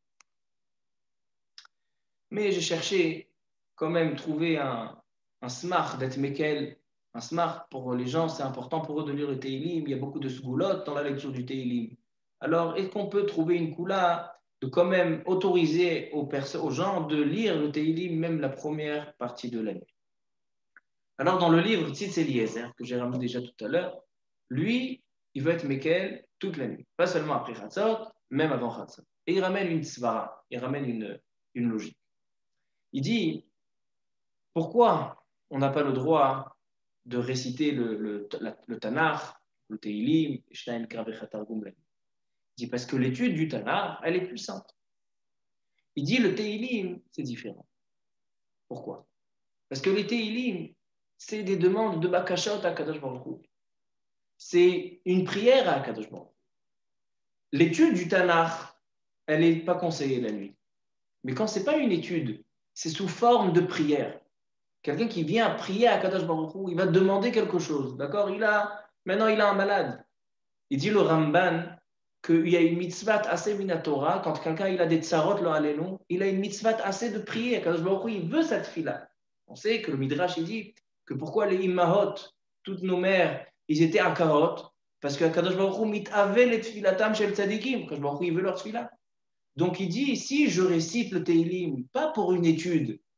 Mais j'ai cherché quand même trouver un smart d'être Mekel. Un smart pour les gens, c'est important pour eux de lire le Teilim. Il y a beaucoup de sgoulottes dans la lecture du Teilim. Alors, est-ce qu'on peut trouver une koula de quand même autoriser aux gens de lire le Teilim, même la première partie de l'année? Alors, dans le livre Tzitz Eliezer, que j'ai ramené déjà tout à l'heure, lui, il veut être Mekel toute la nuit. Pas seulement après Chatzot, même avant Chatzot. Et il ramène une tzvara, il ramène une logique. Il dit, pourquoi on n'a pas le droit de réciter le Tanakh, le Teilim, Shnaim Kravechat Targum Lani? Il dit, parce que l'étude du Tanakh, elle est puissante. Il dit, le Teilim, c'est différent. Pourquoi? Parce que les Teilim, c'est des demandes de Bakashot à Kadosh Baruch Hu. C'est une prière à Kadosh Baruch Hu. L'étude du Tanakh, elle n'est pas conseillée la nuit. Mais quand ce n'est pas une étude, c'est sous forme de prière. Quelqu'un qui vient prier à Kadosh Baruch Hu, il va demander quelque chose. D'accord? Maintenant, il a un malade. Il dit le Ramban qu'il y a une mitzvah assez minatora. Quand quelqu'un il a des tsarot, il a une mitzvah assez de prier à Kadosh Baruch Hu. Il veut cette fila. On sait que le Midrash il dit que pourquoi les immahot, toutes nos mères, ils étaient à Karot, parce que Kadosh Baruch Hu mitave les tfilatam shel tzadikim. Kadosh Baruch Hu, il veut leur tfila. Donc il dit, si je récite le Teilim, pas pour une étude,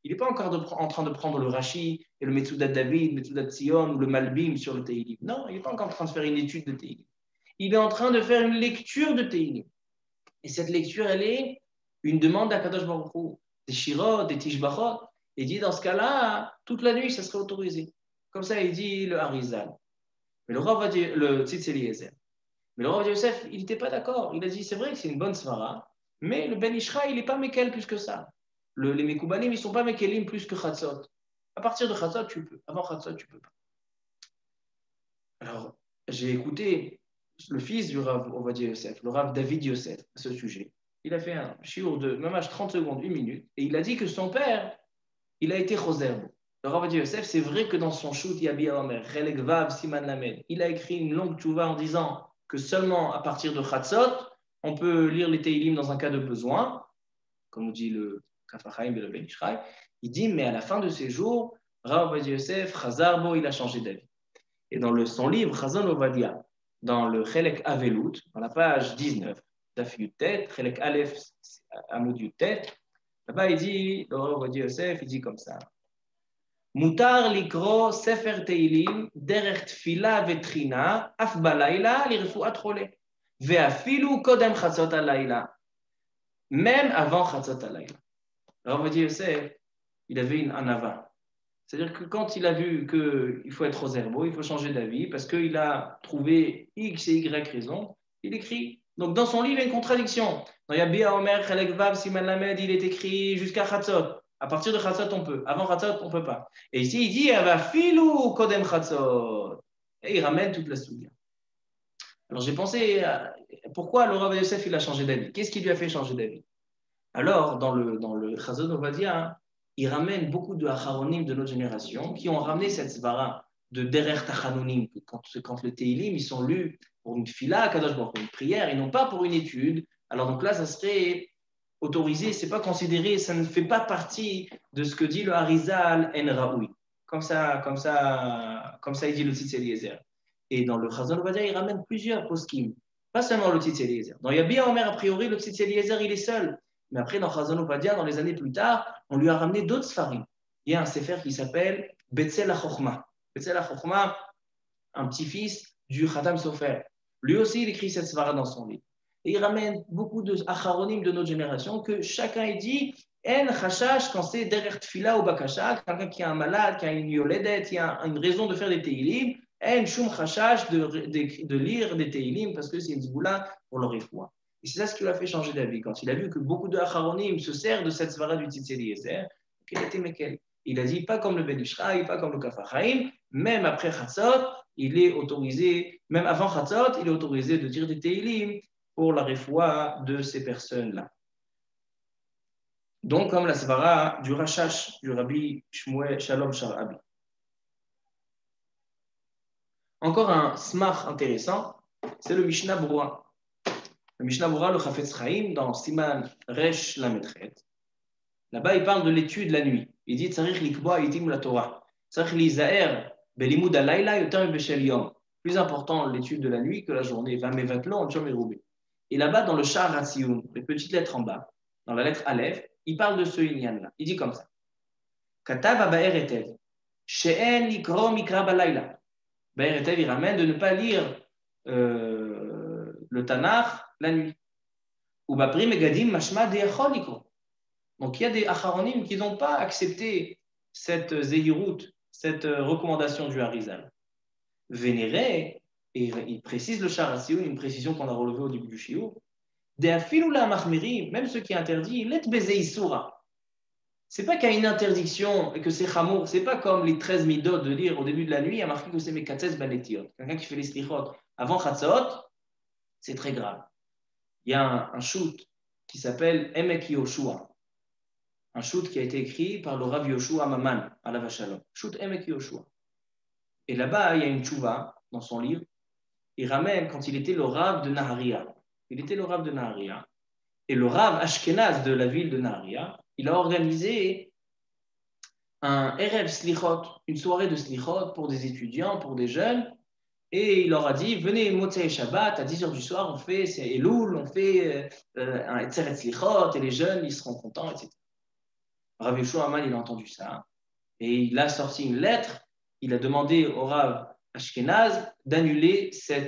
Il n'est pas encore en train de prendre le Rashi et le Metsudat David, le Metsudat Sion ou le Malbim sur le Teilim. Non, il n'est pas encore en train de faire une étude de Teilim. Il est en train de faire une lecture de Teilim. Et cette lecture, elle est une demande à Kadosh Baruch Hu, des Shirot, des Tishbachot. Il dit, dans ce cas-là, toute la nuit, ça serait autorisé. Comme ça, il dit le Harizal. Mais le Rav va dire, le Tzitz Eliezer. Mais le Rav Yosef, il n'était pas d'accord. Il a dit, c'est vrai que c'est une bonne svara, mais le Ben Ishra, il n'est pas Mekel plus que ça. Les Mekoubanim, ils ne sont pas Mekelim plus que Chatzot. À partir de Chatzot, tu peux. Avant Chatzot, tu ne peux pas. Alors, j'ai écouté le fils du Rav Ovadia Yosef, le Rav David Yosef, à ce sujet. Il a fait un shiur de même âge 30 secondes, 1 minute, et il a dit que son père, il a été Choserbo. Le Rav Ovadia Yosef, c'est vrai que dans son shoot Yabi Omer, Chelek Vav Siman Lamed, il a écrit une longue tchouva en disant que seulement à partir de Chatzot, on peut lire les Teilim dans un cas de besoin, comme nous dit le Kafachaim et le Ben Ishraï. Il dit, mais à la fin de ses jours, Rav Ovadia Yosef, Chazarbo, il a changé d'avis. Et dans son livre, Chazon Ovadia, dans le Chelek Avelut, dans la page 19, Daf Yutet, Chelek Aleph, Amoud Yutet, là-bas il dit, le Rav Ovadia Yosef, il dit comme ça. Mutar likro sefer teilim derech tfila vetrina af balayla lirfuat chole veafilu kodem chatzot alayla, même avant chatzot alayla. Le Rav Ovadia Yosef, il avait un ava. C'est-à-dire que quand il a vu qu'il faut être aux herbaux, il faut changer d'avis parce qu'il a trouvé X et Y raison, il écrit. Donc dans son livre, il y a une contradiction. Dans Yabia Omer, Chelek Vav, Siman Lamed, il est écrit jusqu'à Chatzot. À partir de Chatzot, on peut. Avant Chatzot, on ne peut pas. Et ici, il dit Ava filou kodem Chatzot. Et il ramène toute la soudia. Alors j'ai pensé, pourquoi le Rav Yosef il a changé d'avis? Qu'est-ce qui lui a fait changer d'avis? Alors, dans le Chazon Ovadia, il ramène beaucoup de Acharonim de notre génération qui ont ramené cette svara de Derer Tachanonim, quand le Teilim, ils sont lus pour une fila, pour une prière, et non pas pour une étude. Alors donc là, ça serait autorisé, c'est pas considéré, ça ne fait pas partie de ce que dit le Harizal en Raoui. Comme ça, il dit le Tzitz Eliezer. Et dans le Chazon Ovadia, il ramène plusieurs poskim, pas seulement le Tzitz Eliezer. Dans Yabia Omer, a priori, le Tzitz Eliezer, il est seul. Mais après, dans Chazon Ovadia, dans les années plus tard, on lui a ramené d'autres sfarim. Il y a un sefer qui s'appelle Betzel HaChochma. Betzel HaChochma, un petit-fils du Khatam Sofer. Lui aussi, il écrit cette svara dans son livre. Et il ramène beaucoup de acharonim de notre génération que chacun il dit En chashash quand c'est derrière tfila ou bakasha, quelqu'un qui a un malade, qui a une yoledet, qui a une raison de faire des teilim, En shum chashash de lire des teilim parce que c'est une zboula pour le refoua. Et c'est ça ce qui l'a fait changer d'avis. Quand il a vu que beaucoup de acharonim se servent de cette svara du Tzitz Eliezer, il a été mekel. Il a dit pas comme le Ben Ishraï, pas comme le Kafachaim, même après Chatzot, il est autorisé, même avant Chatzot, il est autorisé de dire des Teilim pour la refoua de ces personnes-là. Donc, comme la svara du Rashash, du Rabbi Shmuel Shalom Sharabi. Encore un smach intéressant, c'est le Mishnah Brura. Le Mishnah Brura, le Chafetz Chaim, dans Siman Resh Lametret. Là-bas, il parle de l'étude la nuit. Il dit Tzarich likboa itim la Torah. Tzarich lizaer belimud alayla yoter beshel yom. Plus important l'étude de la nuit que la journée. Vamevatlon chom erubé. Et là-bas, dans le Shar Hatzion, les petites lettres en bas, dans la lettre Aleph, il parle de ce inyan-là. Il dit comme ça Katav abaer etev she'en likro mikra balayla. Baer etev, il ramène de ne pas lire le Tanakh la nuit. Ou bapri megadim mashma deyachol likro. Donc, il y a des acharonim qui n'ont pas accepté cette zéhirout, cette recommandation du Harizal. Vénéré, et il précise le Sharasioun, une précision qu'on a relevée au début du Shiur, même ceux qui interdisent, let bezei soura. C'est pas qu'il y a une interdiction et que c'est chamour, c'est pas comme les 13 midot de lire au début de la nuit, il y a marqué que c'est mekatzes baletiot. Quelqu'un qui fait les slichot avant chatzot, c'est très grave. Il y a un shoot qui s'appelle Emek Yoshua. Un shoot qui a été écrit par le Rav Yoshua Maman, à la Vachalom. Shoot Emek Yoshua. Et là-bas, il y a une tchouva dans son livre. Il ramène quand il était le Rav de Naharia. Il était le Rav de Naharia. Et le Rav Ashkenaz de la ville de Naharia, il a organisé un Erev Slichot, une soirée de Slichot pour des étudiants, pour des jeunes. Et il leur a dit, venez Motzei Shabbat, à 10h du soir, on fait, c'est Elul, on fait un Etzeret Slichot, et les jeunes, ils seront contents, etc. Rav Yoshua Aman, il a entendu ça et il a sorti une lettre. Il a demandé au Rav Ashkenaz d'annuler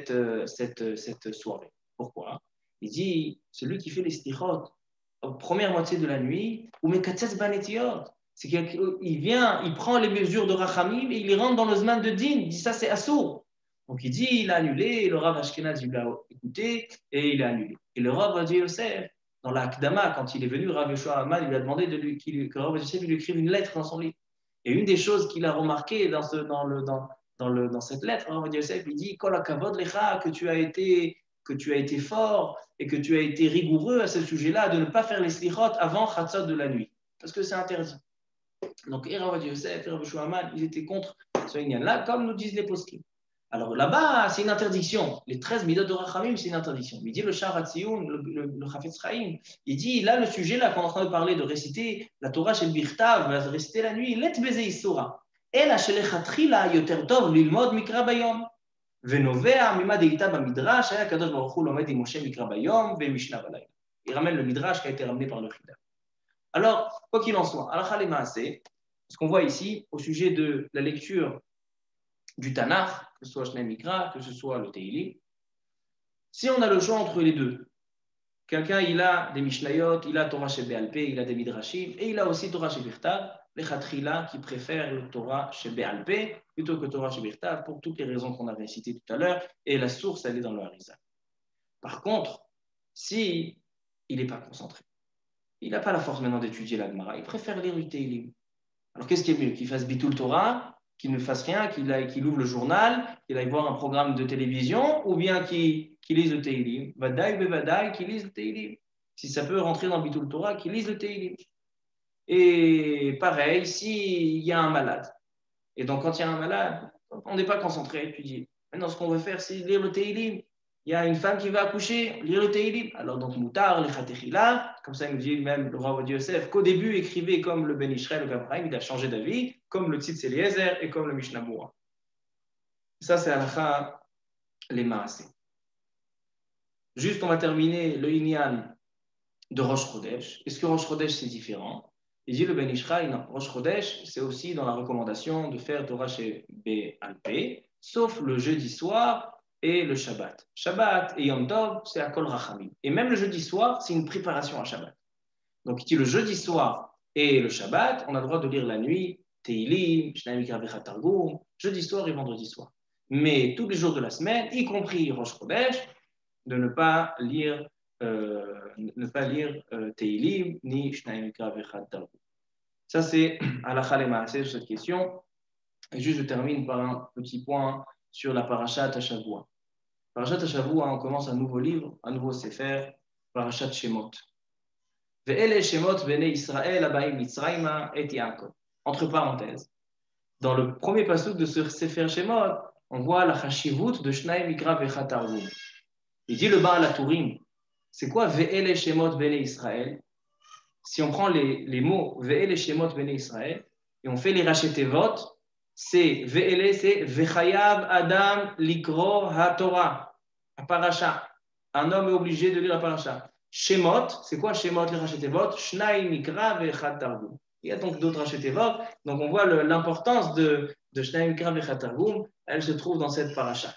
cette soirée. Pourquoi? Il dit, celui qui fait les slichot première moitié de la nuit, ou mekatzes banetiot, c'est qu'il vient, il prend les mesures de Rachamim et il les rentre dans le Zman de Din. Il dit ça, c'est assourd. Donc il dit, il a annulé, et le Rav Ashkenaz, il l'a écouté et il a annulé. Et le Rav Adi Yosef, dans la Akdama, quand il est venu, Rav Yoshua Aman, il lui a demandé que Rav Adi Yosef lui écrive une lettre dans son livre. Et une des choses qu'il a remarqué dans cette lettre, Rav Adi Yosef, il dit, Kol hakavod lecha, que tu as été fort et que tu as été rigoureux à ce sujet-là de ne pas faire les slichot avant Chatzot de la nuit, parce que c'est interdit. Donc, Rav Yosef et Rav Yoshua Aman, ils étaient contre ce inyan-là, comme nous disent les poskim. Alors là-bas, c'est une interdiction. Les 13 midot de Rachamim, c'est une interdiction. Il dit le Shar Hatziyun, le Chafetz Chaim, il dit là, le sujet là qu'on est en train de parler, de réciter la Torah chez le Birtav, de réciter la nuit, let beze isura. Ela shelechatchila yoter tov lilmod mikra bayom. ונובע ממה דהייתה במדרש, היה הקדוש ברוך הוא לומד עם משה מקרא ביום ומשנה בלילה. Il ramène le midrash qui a été ramené par le Chida. Alors, quoi qu'il en soit, halakha le maaseh, ce qu'on voit ici, au sujet de la lecture du Tanakh, que ce soit Shnei Mikra, que ce soit le Teilim, si on a le choix entre les deux, quelqu'un il a des Mishnayot, il a Torah chez Be'alpe, il a des Midrashim, et il a aussi Torah chez Birtav, les Khatrila qui préfèrent le Torah chez Be'alpe plutôt que Torah chez Birtav, pour toutes les raisons qu'on avait citées tout à l'heure, et la source elle est dans le Harizal. Par contre, si il n'est pas concentré, il n'a pas la force maintenant d'étudier la Gemara, il préfère lire du Teilim. Alors qu'est-ce qui est mieux? Qu'il fasse Bitul Torah, qu'il ne fasse rien, qu'il ouvre le journal, qu'il aille voir un programme de télévision, ou bien qu'il lise le Teilim. Vadaï bevadaï, qu'il lise le Teilim. Si ça peut rentrer dans Bitul Torah, qu'il lise le Teilim. Et pareil, s'il y a un malade. Et donc quand il y a un malade, on n'est pas concentré à étudier. Maintenant, ce qu'on veut faire, c'est lire le Teilim. Il y a une femme qui va accoucher, lire le Teilim. Alors donc, Moutar, le Khatechila, comme ça il nous dit même le Rav Yosef, qu'au début écrivait comme le Ben Israël, le Gabraïm, il a changé d'avis, comme le Tzitz Eliezer et comme le Mishnah Moura. Ça, c'est halakha les maaseh. Juste, on va terminer le Inyan de Rosh Chodesh. Est-ce que Rosh Chodesh, c'est différent? Il dit le Ben Israël, non. Rosh Chodesh, c'est aussi dans la recommandation de faire Torah chez Be'alpe, sauf le jeudi soir et le Shabbat. Shabbat et Yom Tov, c'est à Kol Rachamim. Et même le jeudi soir, c'est une préparation à Shabbat. Donc, il dit le jeudi soir et le Shabbat, on a le droit de lire la nuit, Teilim, Shnei Mikra Vechat Targum, jeudi soir et vendredi soir. Mais tous les jours de la semaine, y compris Rosh Chodesh, de ne pas lire Teilim ni Shnei Mikra Vechat Targum. Ça, c'est halakha le maaseh sur cette question. Et juste, je termine par un petit point sur la Parashat Hashavua. Parashat Hashavua, on commence un nouveau livre, un nouveau sefer, Parashat Shemot. Ve'ele Shemot bnei Israël abaim Mitzrayma et Yaakov. Entre parenthèses, dans le premier pasuk de ce sefer Shemot, on voit la chashivut de Shnei Mikra Vechat Targum. Il dit le Baal HaTurim. C'est quoi Ve'ele Shemot bnei Israël? Si on prend les mots Ve'ele Shemot bnei Israël et on fait les rachetevot, c'est Ve'ele, c'est Vechayav Adam Likro HaTorah, la parasha. Un homme est obligé de lire la parasha. Shemot, c'est quoi Shemot les rachetevot? Shnai Mikra Vechat Targum. Il y a donc d'autres rachetevot. Donc on voit l'importance de Shnai Mikra Vechat Targum. Elle se trouve dans cette parasha.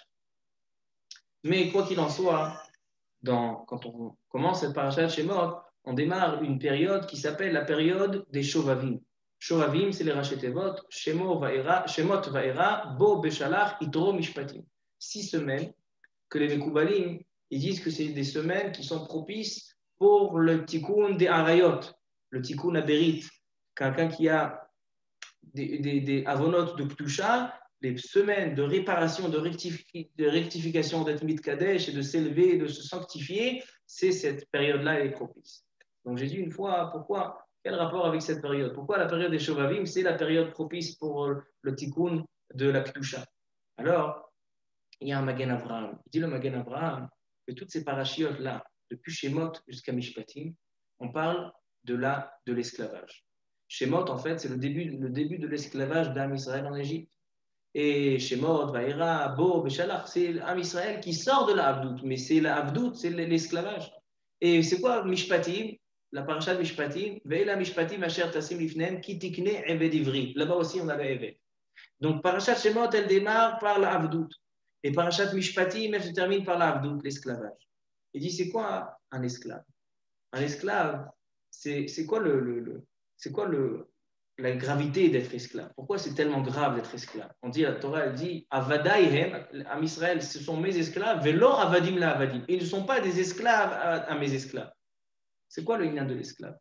Mais quoi qu'il en soit, quand on commence cette parasha de Shemot, on démarre une période qui s'appelle la période des Shovavim. Shovavim, c'est les rachetevot. Shemot Vaera, Bo Beshalach, Itro Mishpatim. 6 semaines que les Mekoubalim, ils disent que c'est des semaines qui sont propices pour le tikkun des Arayot, le tikkun Aberit. Quelqu'un qui a des avonotes de Ktusha, les semaines de réparation, de rectification d'être mitkadesh et de s'élever, de se sanctifier, c'est cette période-là, elle est propice. Donc j'ai dit une fois, pourquoi? Quel rapport avec cette période? Pourquoi la période des Shovavim, c'est la période propice pour le tikkun de la Ktusha? Alors, il y a un Magen Avraham. Il dit le Magen Avraham que toutes ces parachiotes-là, depuis Shemot jusqu'à Mishpatim, on parle de l'esclavage. Shemot, en fait, c'est le début de l'esclavage d'Am Israël en Égypte. Et Shemot, Vaïra, Bo, Beshalach, c'est Am Israël qui sort de la Havdout, mais c'est la Havdout, c'est l'esclavage. Et c'est quoi Mishpatim? la parasha de Mishpatim, Ve'ela Mishpatim asher tasim lifnem, ki tikne eved ivri. Là-bas aussi, on a le eved. Donc, parashat Shemot, elle démarre par la Avdout. Et parashat Mishpatim, elle se termine par la Avdout, l'esclavage. Il dit, c'est quoi un esclave? Un esclave, c'est quoi c'est quoi la gravité d'être esclave? Pourquoi c'est tellement grave d'être esclave? On dit, la Torah, elle dit, Avadaihem, Am Israël, ce sont mes esclaves, Velo Avadim la Avadim. Ils ne sont pas des esclaves à mes esclaves. C'est quoi le lien de l'esclave?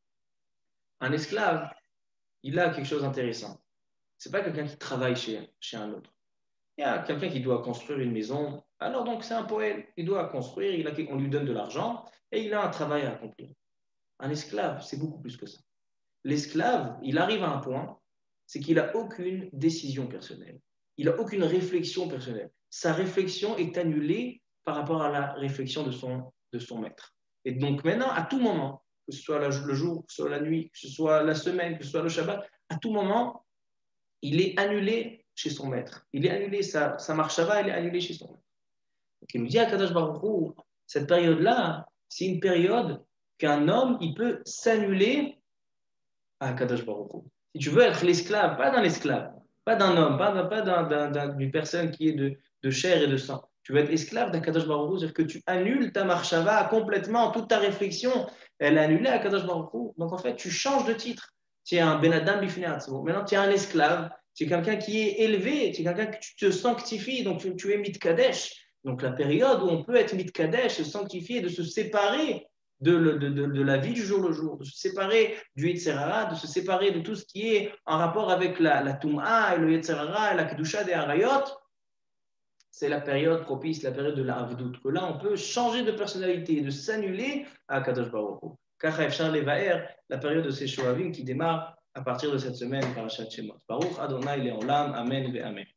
Un esclave, il a quelque chose d'intéressant. Ce n'est pas quelqu'un qui travaille chez un autre. Il y a quelqu'un qui doit construire une maison. Alors donc c'est un poète, il doit construire, on lui donne de l'argent et il a un travail à accomplir. Un esclave, c'est beaucoup plus que ça. L'esclave, il arrive à un point, c'est qu'il n'a aucune décision personnelle. Il n'a aucune réflexion personnelle. Sa réflexion est annulée par rapport à la réflexion de son maître. Et donc maintenant, à tout moment, que ce soit le jour, que ce soit la nuit, que ce soit la semaine, que ce soit le Shabbat, à tout moment, il est annulé chez son maître. Il est annulé, sa marshava, elle est annulée chez son maître. Donc il nous dit à Kadosh Baruch Hu, cette période-là, c'est une période qu'un homme, il peut s'annuler à Kadosh Baruch Hu. Si tu veux être l'esclave, pas d'un esclave, pas d'un homme, pas d'une personne qui est de chair et de sang. Tu veux être esclave d'Akadosh Baruch Hu, c'est-à-dire que tu annules ta marshava complètement, toute ta réflexion, elle est annulée à Kadosh Baruch Hu. Donc en fait, tu changes de titre. Tu es un Ben Adam Bifnei. Maintenant, tu es un esclave, tu es quelqu'un qui est élevé, tu es quelqu'un que tu te sanctifies, donc tu es Mitkadesh. Donc la période où on peut être Mitkadesh, se sanctifier, de se séparer de la vie du jour le jour, de se séparer du Yetzirara, de se séparer de tout ce qui est en rapport avec la Tum'a et le Yetzirara et la Kedusha des Harayot, c'est la période propice, la période de la Avdout, que là on peut changer de personnalité, de s'annuler à Kadosh Baruch Hu. Kachef Charles Vaer, la période de ces Shoavim qui démarre à partir de cette semaine par Parashat Shemot. Baruch Adonai Leolam, Amen ve Amen.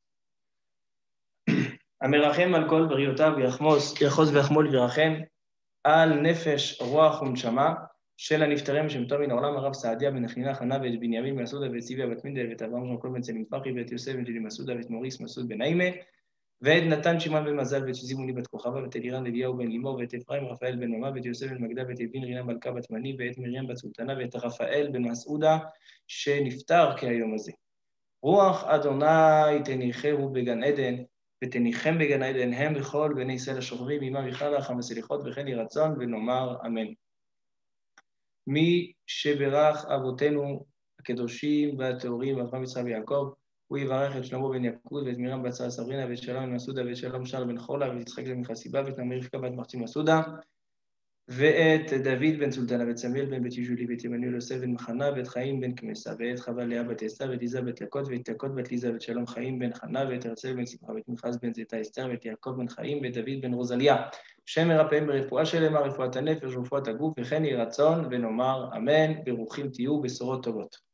המרחם על כל בריאותיו יחוז ויחמול וירחם על נפש רוח ונשמה של הנפטרים משמתו מן העולם הרב סעדיה בן חנינה חנה ואת בנימין בן מסעודה ואת ציוויה בת מינדל ואת אברהם ז'ון-קול בן צלים פחי ואת יוסף בן ג'לי מסעודה ואת מוריס מסעוד בן נעימה ואת נתן שמעון בן מזל ואת זימוני בת כוכבא ואת אלירן אליהו בן לימור ואת אפרים רפאל בן נעמה ואת יוסף בן מגדה ואת אבין רינה מלכה בת מני ואת מרים בת סולטנה ואת רפאל בן מסעודה שנפטר כהיום הזה. רוח אדוני תניחהו בגן עדן ותניחם בגן עדן הם וכל בני ישראל השוכבים עמם ויחלך המסליחות וכן יהי רצון ונאמר אמן. מי שברך אבותינו הקדושים והטהורים אברהם יצחק ויעקב הוא יברך את שלמה בן יקוד ואת מרים בת שרה סברינה ואת שלום בן מסעודה ואת שלום שר בן חולה ואת יצחק בן חסיבה ואת נעמי רבקה בת מחצי מסעודה ואת דוד בן סולטנה ואת סמיאל בן בית ישולי ואת עמנואל יוסף בן מחנה ואת חיים בן קמסה ואת חווה לאה בת אסתר ואת ליזה בת יקות ואת יקות בת ליזה ואת שלום חיים בן חנה ואת הרצל בן שמחה ואת מיכז בן זיתה אסתר ואת יעקב בן חיים ואת דוד בן רוזליה שם מרפאם ברפואה שלמה רפואת הנפש ורפואת הגוף וכן יהי רצון ונאמר אמן ברוכים תהיו בשורות טובות.